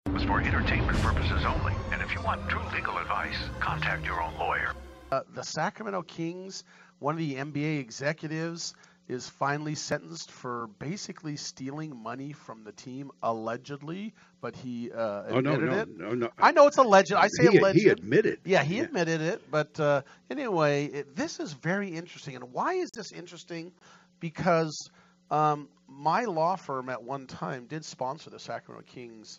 Was for entertainment purposes only, and if you want true legal advice, contact your own lawyer. The Sacramento Kings, one of the NBA executives, is finally sentenced for basically stealing money from the team, allegedly, but he admitted it. No. I know it's alleged. I say alleged. He admitted. Yeah, he admitted it. But anyway, this is very interesting. And why is this interesting? Because my law firm at one time did sponsor the Sacramento Kings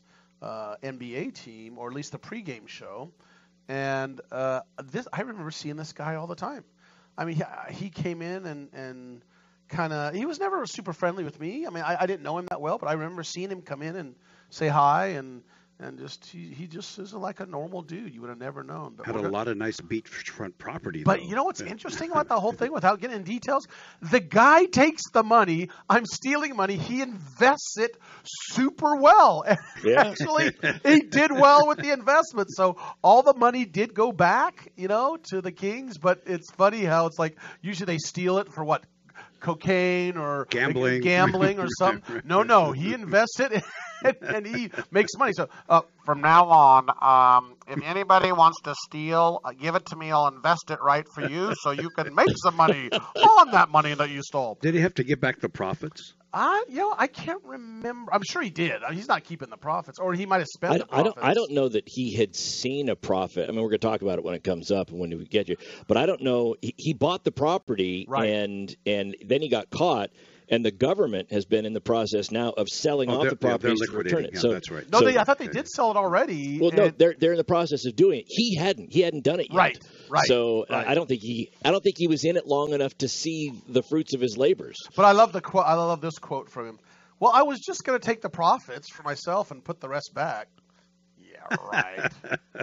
NBA team, or at least the pregame show. And I remember seeing this guy all the time. I mean, he came in and kind of, he was never super friendly with me. I mean, I didn't know him that well, but I remember seeing him come in and say hi, and just he just is like a normal dude. You would have never known. But had a lot of nice beachfront property. But though. You know what's interesting about the whole thing, without getting into details? The guy takes the money. I'm stealing money. He invests it super well. Yeah. Actually, he did well with the investment. So all the money did go back, to the Kings. But it's funny how it's like usually they steal it for what? Cocaine or gambling or something. No, he invested and he makes money. So from now on, if anybody wants to steal, give it to me. I'll invest it right for you, so you can make some money on that money that you stole. Did he have to give back the profits? I can't remember. I'm sure he did. He's not keeping the profits, or he might have spent the profits. I don't know that he had seen a profit. I mean, we're going to talk about it when it comes up and when we get you. But I don't know. He bought the property, right, and then he got caught. And the government has been in the process now of selling off the properties to return it. Yeah, so that's right. No, I thought they did sell it already. Well, no, they're in the process of doing it. He hadn't done it yet. Right. So right. I don't think he was in it long enough to see the fruits of his labors. But I love the quote. I love this quote from him. Well, I was just going to take the profits for myself and put the rest back. Yeah, right.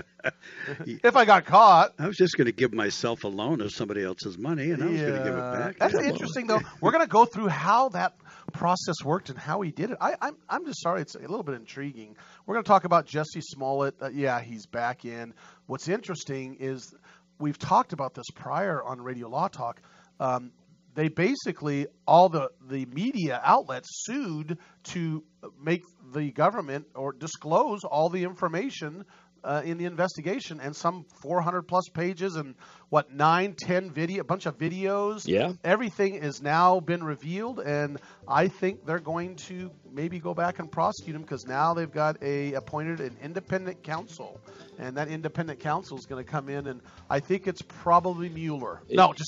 If I got caught. I was just going to give myself a loan of somebody else's money, and I was going to give it back. That's interesting, though. We're going to go through how that process worked and how he did it. I'm just sorry. It's a little bit intriguing. We're going to talk about Jesse Smollett. He's back in. What's interesting is we've talked about this prior on Radio Law Talk. They basically, all the media outlets sued to make the government or disclose all the information in the investigation, and some 400 plus pages and 9-10 video, a bunch of videos. Yeah, everything has now been revealed, and I think they're going to maybe go back and prosecute him, because now they've got appointed an independent counsel, and that independent counsel is going to come in, and I think it's probably Mueller.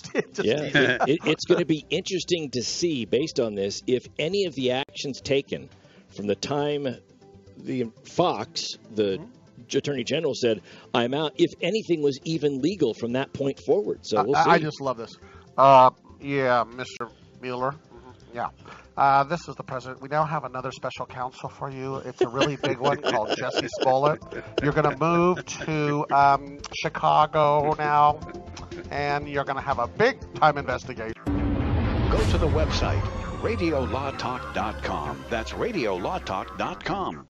It's going to be interesting to see, based on this, if any of the actions taken from the time the Fox, the Attorney General, said, I'm out, if anything was even legal from that point forward. So we'll see. I just love this. Mr. Mueller. Yeah. This is the president. We now have another special counsel for you. It's a really big one called Jesse Smollett. You're going to move to Chicago now, and you're going to have a big-time investigation. Go to the website, radiolawtalk.com. That's radiolawtalk.com.